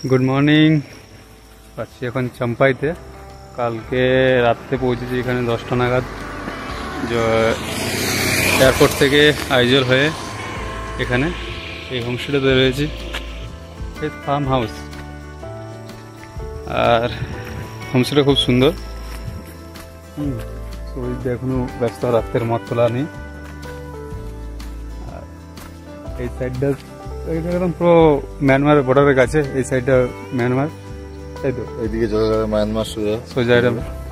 Good morning. আছি এখন চম্পাইতে। কালকে রাত্রে পৌঁছেছি এখানে 10টা নাগাদ। এয়ারপোর্ট থেকে আইজল হয়ে এখানে এই হোমস্টেতে রয়েছি, ফার্ম হাউস। আর হোমস্টেটা খুব সুন্দর। এখনো ব্যস্ত, রাত্রের মত তোলা নেই। আর এই সাইডটা একদম পুরো মায়ানমার বর্ডারের কাছে। এই সাইডটা মায়ানমার, তাই তো? এইদিকে মায়ানমার সোজা এটা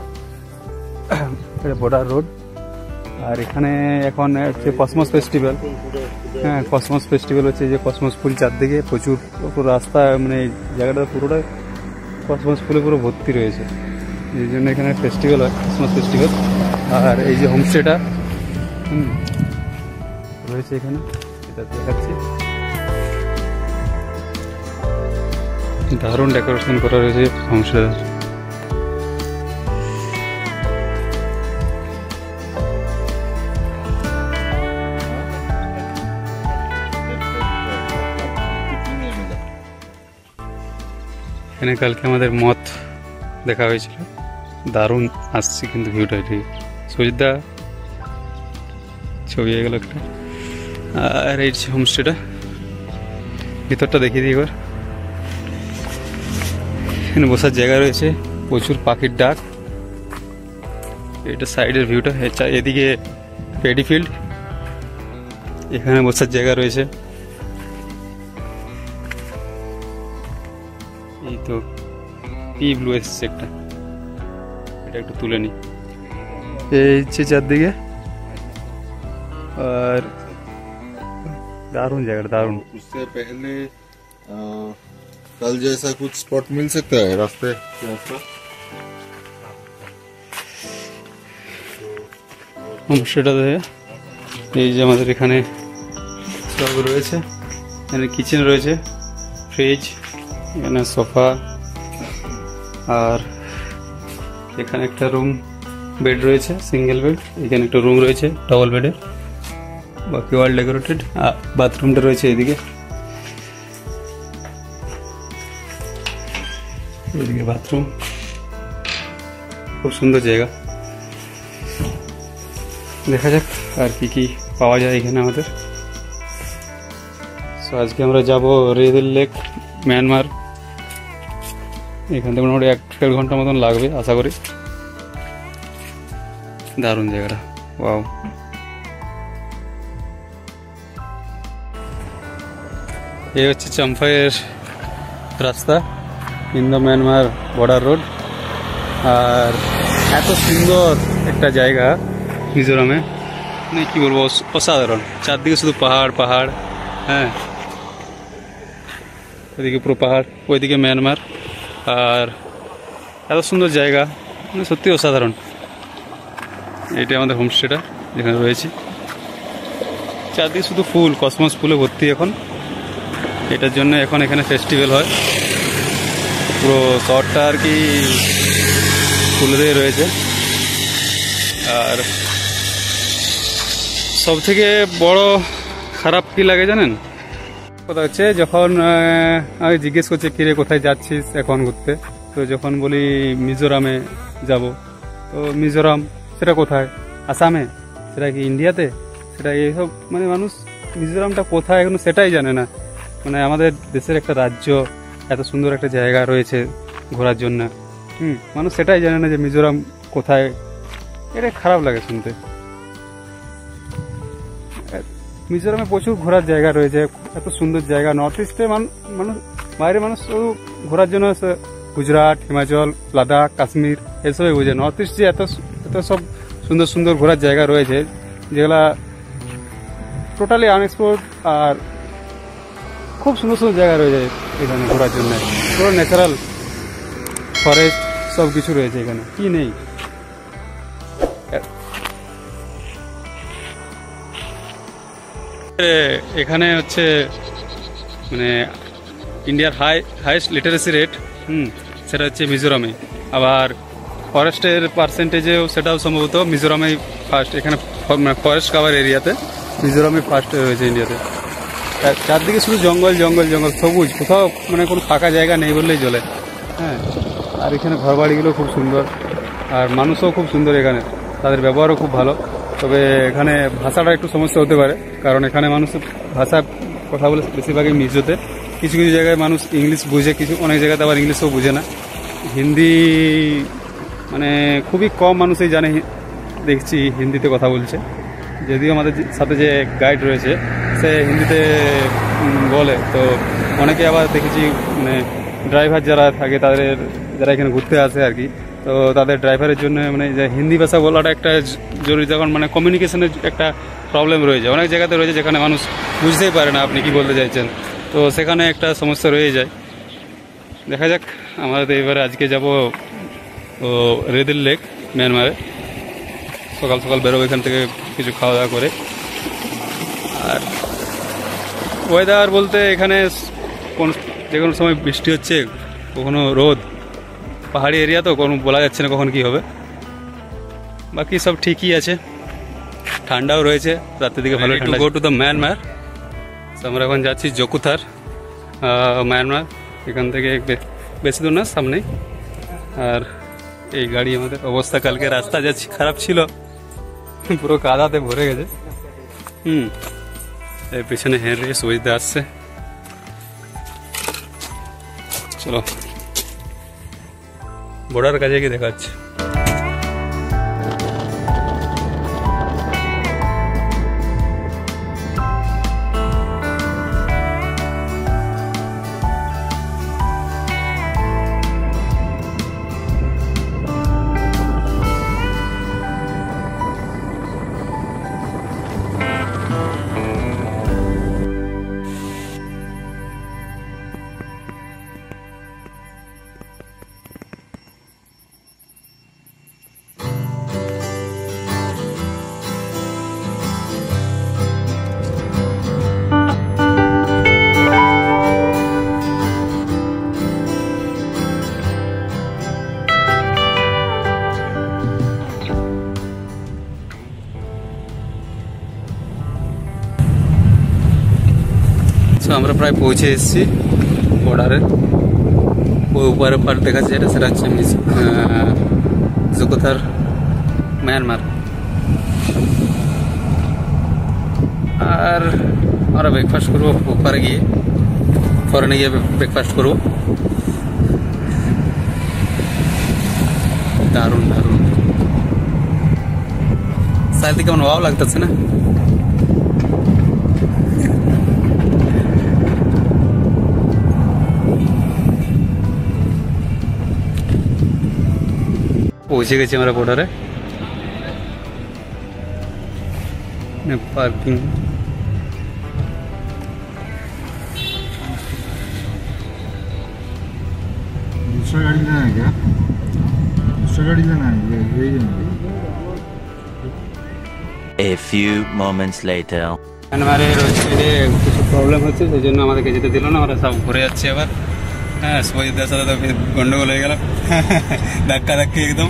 বর্ডার রোড। আর এখানে এখন হচ্ছে কসমস ফেস্টিভ্যাল। হ্যাঁ, কসমস ফেস্টিভ্যাল হচ্ছে, যে কসমস ফুল চারদিকে প্রচুর, পুরো রাস্তা, মানে এই জায়গাটা পুরোটাই কসমস ফুলে পুরো ভর্তি রয়েছে। এই জন্য এখানে ফেস্টিভ্যাল হয়, কসমস ফেস্টিভ্যাল। আর এই যে হোমস্টেটা রয়েছে এখানে, এটা দেখাচ্ছি। দারুণ ডেকোরেশন করা রয়েছে হোমস্টেটা। এখানে কালকে আমাদের মত দেখা হয়েছিল, দারুণ আসছে কিন্তু ভিউটা। ঠিক সুজিতদা ছবি হয়ে গেল একটা। আর এই হোমস্টেটা ভিতরটা দেখিয়ে দিই এবার। এখানে বসার জায়গা রয়েছে, প্রচুর পাখির ডাক। এটা সাইডের ভিউটা। এদিকে পেডি ফিল্ড, এখানে বসার জায়গা রয়েছে। এই তো পি ব্লু এসছে একটা, এটা একটু তুলে নি। এই যে চারদিকে, আর दारुण जगह, दारुण। उससे पहले कल जैसा कुछ स्पॉट मिल सकता है रास्ते के आसपास? হোমস্টেটাতে এই যে আমাদের এখানে সব রয়েছে। এখানে কিচেন রয়েছে, ফ্রিজ, এখানে সোফা, আর এখানে একটা রুম বেড রয়েছে, সিঙ্গেল বেড। এখানে একটা রুম রয়েছে ডবল বেডের, বাকি ওয়াল ডেকোরেটেড। বাথরুমটা রয়েছে এদিকে, এদিকে বাথরুম। খুব সুন্দর জায়গা। দেখা যাক আর কি কি পাওয়া যায় এখানে আমাদের। সো আজকে আমরা যাব রেদিল লেক, মায়ানমার। এখান থেকে মোটামুটি 1-1.5 ঘন্টা মতন লাগবে আশা করি। দারুণ জায়গাটা, ওয়াও। এই হচ্ছে চম্পাইয়ের রাস্তা, ইন্দো মায়ানমার বর্ডার রোড। আর এত সুন্দর একটা জায়গা মিজোরামে, মানে কি বলবো, অসাধারণ। চারদিকে শুধু পাহাড় পাহাড়। হ্যাঁ, ওইদিকে পুরো পাহাড়, ওইদিকে মায়ানমার। আর এত সুন্দর জায়গা, মানে সত্যি অসাধারণ। এটা আমাদের হোমস্টেটা যেখানে রয়েছি। চারদিকে শুধু ফুল, কসমস ফুলে ভর্তি এখন। এটার জন্য এখন এখানে ফেস্টিভ্যাল হয়। পুরো শহরটা আর কি ফুলে দিয়ে রয়েছে। আর সব থেকে বড় খারাপ কি লাগে জানেন? কথা হচ্ছে, যখন আমি জিজ্ঞেস করছি কিরে কোথায় যাচ্ছিস এখন ঘুরতে, তো যখন বলি মিজোরামে যাব, তো মিজোরাম সেটা কোথায়? আসামে? সেটা কি ইন্ডিয়াতে? সেটা এইসব, মানে মানুষ মিজোরামটা কোথায় এখন সেটাই জানে না। মানে আমাদের দেশের একটা রাজ্য, এত সুন্দর একটা জায়গা রয়েছে ঘোরার জন্য, মানুষ সেটাই জানে না যে মিজোরাম কোথায়। এটা খারাপ লাগে শুনতে। মিজোরামে প্রচুর ঘোরার জায়গা রয়েছে, এত সুন্দর জায়গা। নর্থ ইস্টে মানুষ, বাইরে মানুষ শুধু ঘোরার জন্য গুজরাট, হিমাচল, লাদাখ, কাশ্মীর এসবই বোঝে। নর্থ ইস্ট যে এত সব সুন্দর সুন্দর ঘোরার জায়গা রয়েছে, যেগুলা টোটালি আনএক্সপ্লোর্ড। আর খুব সুন্দর সুন্দর জায়গা রয়েছে এখানে ঘোরার জন্য। পুরো ন্যাচারাল ফরেস্ট, সব কিছু রয়েছে এখানে, কি নেই? এখানে হচ্ছে মানে ইন্ডিয়ার হাইয়েস্ট লিটারেসি রেট, সেটা হচ্ছে মিজোরামে। আবার ফরেস্টের পার্সেন্টেজেও সেটাও সম্ভবত মিজোরামেই ফার্স্ট। এখানে ফরেস্ট কাভার এরিয়াতে মিজোরামে ফার্স্ট রয়েছে ইন্ডিয়াতে। চারদিকে শুধু জঙ্গল জঙ্গল জঙ্গল, সবুজ, কোথাও মানে কোনো ফাঁকা জায়গা নেই বললেই চলে। হ্যাঁ, আর এখানে ঘরবাড়িগুলো খুব সুন্দর, আর মানুষও খুব সুন্দর এখানে, তাদের ব্যবহারও খুব ভালো। তবে এখানে ভাষাটা একটু সমস্যা হতে পারে, কারণ এখানে মানুষ ভাষা কথা বলে বেশিরভাগই মিজোতে। কিছু কিছু জায়গায় মানুষ ইংলিশ বুঝে, কিছু অনেক জায়গাতে আবার ইংলিশও বুঝে না। হিন্দি মানে খুবই কম মানুষই জানে, দেখছি হিন্দিতে কথা বলছে। যদিও আমাদের সাথে যে গাইড রয়েছে সে হিন্দিতে বলে, তো অনেকে আবার দেখেছি মানে ড্রাইভার যারা থাকে, তাদের যারা এখানে ঘুরতে আসে আর কি, তো তাদের ড্রাইভারের জন্য মানে যে হিন্দি ভাষা বলাটা একটা জরুরি, যখন মানে কমিউনিকেশনের একটা প্রবলেম রয়েছে অনেক জায়গাতে রয়েছে, যেখানে মানুষ বুঝতেই পারে না আপনি কি বলতে চাইছেন, তো সেখানে একটা সমস্যা রয়ে যায়। দেখা যাক, আমাদের এবারে আজকে যাব রেদিল লেক, মিয়ানমারে। সকাল সকাল বেরোবো এখান থেকে কিছু খাওয়া দাওয়া করে। আর ওয়েদার বলতে এখানে যে কোনো সময় বৃষ্টি হচ্ছে, কখনো রোদ, পাহাড়ি এরিয়া তো কোনো বলা যাচ্ছে না কখন কি হবে। বাকি সব ঠিকই আছে, ঠান্ডাও রয়েছে, রাতের দিকে ভালো ঠান্ডা। Go to the Myanmar. আমরা এখন যাচ্ছি জকুথার, মায়ানমার। এখান থেকে বেশি দূর না, সামনেই। আর এই গাড়ি আমাদের অবস্থা, কালকে রাস্তা যাচ্ছি খারাপ ছিল, পুরো কাদাতে ভরে গেছে। এর পিছনে হেনরি সুবিধা আসছে। চলো বর্ডার কাছে গিয়ে দেখাচ্ছি। আমরা প্রায় পৌঁছে এসেছি বর্ডারে। ওই উপরে পার দেখা যাচ্ছে, এটা সেটা হচ্ছে জকুথার, মায়ানমার। আর আমরা ব্রেকফাস্ট করবো ওপারে গিয়ে, ফরেনে গিয়ে ব্রেকফাস্ট করবো। দারুণ দারুণ, সাইড কেমন ভালো লাগতেছে না? পৌঁছে গেছি আমরা বর্ডারে। পার্কিং दूसरा गाड़ी लेना है क्या? दूसरा गाड़ी लेना है, यही लेना है। A few moments later. মিয়ানমারে কিছু প্রবলেম হচ্ছে, সেই জন্য আমাদেরকে যেতে দিল না, আমরা সব ঘুরে যাচ্ছি আবার। হ্যাঁ, সবাইদের সাথে তো গন্ডগোল হয়ে গেল, ধাক্কা ধাক্কি একদম।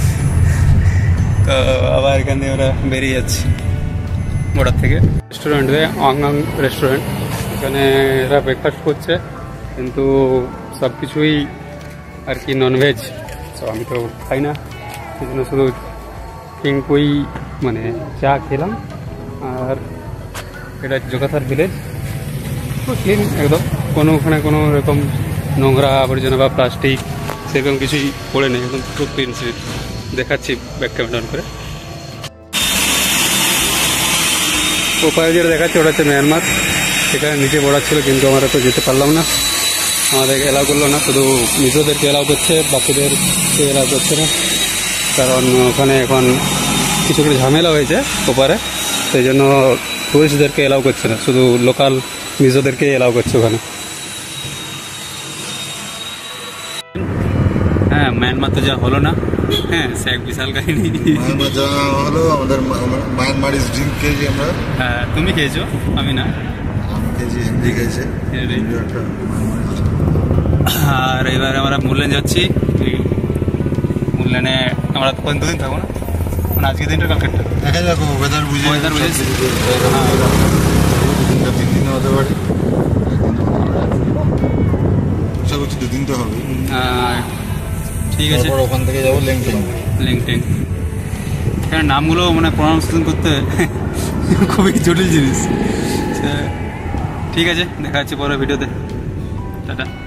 তো আবার এখান থেকে ওরা বেরিয়ে যাচ্ছে বর্ডার থেকে। রেস্টুরেন্টে অংআং রেস্টুরেন্ট, এখানে এরা ব্রেকফাস্ট করছে, কিন্তু সব কিছুই আর কি ননভেজ। তো আমি তো খাই না, সেই জন্য শুধু পিঙ্কুই মানে চা খেলাম। আর এটা জকুথার ভিলেজ, ক্লিন একদম, ওখানে কোনো রকম নোংরা আবর্জনা বা প্লাস্টিক সেরকম কিছুই পড়ে নেই, একদম খুব ক্লিন স্লিপ। দেখাচ্ছি ব্যাক ক্যামেরা অন করে। ওপারে যেটা দেখাচ্ছি ওটা হচ্ছে মিয়ানমার। সেখানে নিচে বর্ডার ছিল, কিন্তু আমরা তো যেতে পারলাম না, আমাদেরকে এলাও করলো না। শুধু মিজোদেরকে এলাও করছে, বাকিদেরকে এলাও করছে না, কারণ ওখানে এখন কিছু কিছু ঝামেলা হয়েছে ওপারে, সেই জন্য টুরিস্টদেরকে এলাও করছে না, শুধু লোকাল মিজোদেরকে এলাও করছে ওখানে। হ্যাঁ, মায়ানমার তো যা হলো না, হ্যাঁ সে এক বিশাল কাহিনী। মায়ানমার যাওয়া হলো, আমাদের মায়ানমার ইজ ড্রিঙ্ক খেয়েছি আমরা। হ্যাঁ, তুমি খেয়েছো, আমি না। আমি খেয়েছি, হিন্দি খেয়েছে। আর এবার আমরা মূল্যান যাচ্ছি। মূল্যানে আমরা দুদিন থাকবো না, মানে আজকে দিনটা কালকেরটা দেখা যাক, ওয়েদার বুঝে। ওয়েদার বুঝেছি। দুদিনটা 3 দিনে হতে পারে, একদিন আমরা আশা করছি 2 দিন তো হবে। ঠিক আছে, তারপর ওখান থেকে যাবো লেংটেং। লিঙ্কডইন। এখানে নামগুলো মানে প্রনাউন্সিয়েশন করতে খুবই জটিল জিনিস। ঠিক আছে, দেখা যাচ্ছে পরের ভিডিওতে। টাটা।